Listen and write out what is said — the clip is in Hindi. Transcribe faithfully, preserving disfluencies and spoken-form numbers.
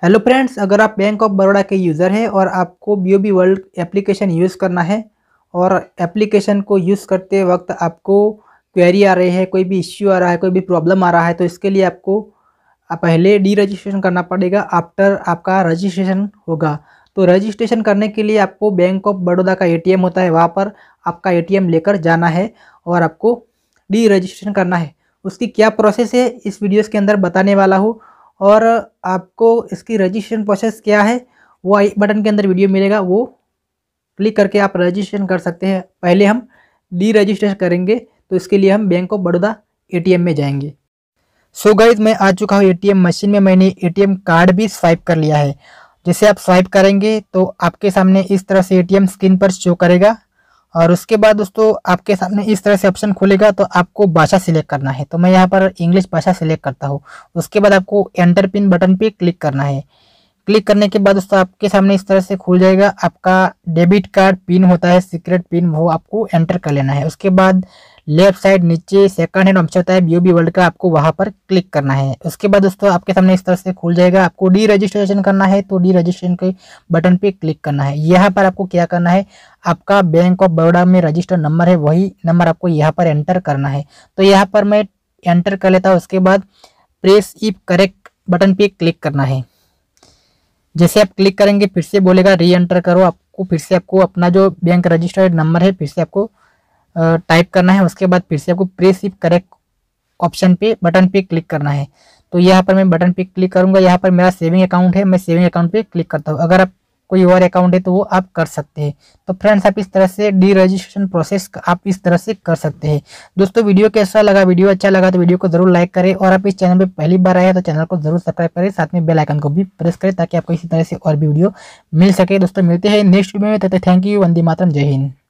हेलो फ्रेंड्स, अगर आप बैंक ऑफ बड़ौदा के यूज़र हैं और आपको बीओबी वर्ल्ड एप्लीकेशन यूज़ करना है और एप्लीकेशन को यूज़ करते वक्त आपको क्वेरी आ रही है, कोई भी इश्यू आ रहा है, कोई भी प्रॉब्लम आ रहा है, तो इसके लिए आपको पहले डी रजिस्ट्रेशन करना पड़ेगा। आफ्टर आपका रजिस्ट्रेशन होगा, तो रजिस्ट्रेशन करने के लिए आपको बैंक ऑफ बड़ौदा का एटीएम होता है, वहाँ पर आपका एटीएम लेकर जाना है और आपको डी रजिस्ट्रेशन करना है। उसकी क्या प्रोसेस है इस वीडियोज़ के अंदर बताने वाला हूँ, और आपको इसकी रजिस्ट्रेशन प्रोसेस क्या है वो आई बटन के अंदर वीडियो मिलेगा, वो क्लिक करके आप रजिस्ट्रेशन कर सकते हैं। पहले हम डी रजिस्ट्रेशन करेंगे, तो इसके लिए हम बैंक ऑफ बड़ौदा एटीएम में जाएंगे। सो गाइज, मैं आ चुका हूँ एटीएम मशीन में। मैंने एटीएम कार्ड भी स्वाइप कर लिया है। जैसे आप स्वाइप करेंगे तो आपके सामने इस तरह से एटीएम स्क्रीन पर शो करेगा, और उसके बाद दोस्तों आपके सामने इस तरह से ऑप्शन खुलेगा, तो आपको भाषा सिलेक्ट करना है। तो मैं यहाँ पर इंग्लिश भाषा सिलेक्ट करता हूँ। उसके बाद आपको एंटर पिन बटन पे क्लिक करना है। क्लिक करने के बाद दोस्तों आपके सामने इस तरह से खुल जाएगा। आपका डेबिट कार्ड पिन होता है, सीक्रेट पिन, वो आपको एंटर कर लेना है। उसके बाद लेफ्ट साइड नीचे सेकंड हैंड ऑप्शन होता है बीओबी वर्ल्ड का, आपको वहां पर क्लिक करना है। उसके बाद दोस्तों आपके सामने इस तरह से खुल जाएगा। आपको डी रजिस्ट्रेशन करना है, तो डी रजिस्ट्रेशन के बटन पे क्लिक करना है। यहाँ पर आपको क्या करना है, आपका बैंक ऑफ बड़ौदा में रजिस्टर्ड नंबर है, वही नंबर आपको यहाँ पर एंटर करना है। तो यहाँ पर मैं एंटर कर लेता हूँ। उसके बाद प्रेस इफ करेक्ट बटन पे क्लिक करना है। जैसे आप क्लिक करेंगे फिर से बोलेगा री एंटर करो। आपको फिर से आपको अपना जो बैंक रजिस्टर्ड नंबर है फिर से आपको टाइप करना है। उसके बाद फिर से आपको प्रेस इफ करेक्ट ऑप्शन पे बटन पे क्लिक करना है। तो यहाँ पर मैं बटन पे क्लिक करूंगा। यहाँ पर मेरा सेविंग अकाउंट है, मैं सेविंग अकाउंट पे क्लिक करता हूँ। अगर आप कोई और अकाउंट है तो वो आप कर सकते हैं। तो फ्रेंड्स, आप इस तरह से डी रजिस्ट्रेशन प्रोसेस आप इस तरह से कर सकते हैं। दोस्तों, वीडियो कैसा लगा? वीडियो अच्छा लगा तो वीडियो को जरूर लाइक करें, और आप इस चैनल पे पहली बार आए हैं तो चैनल को जरूर सब्सक्राइब करें, साथ में बेल आइकन को भी प्रेस करें ताकि आपको इसी तरह से और भी वीडियो मिल सके। दोस्तों, मिलते हैं नेक्स्ट वीडियो में। तब तक थैंक यू। वंदे मातरम। जय हिंद।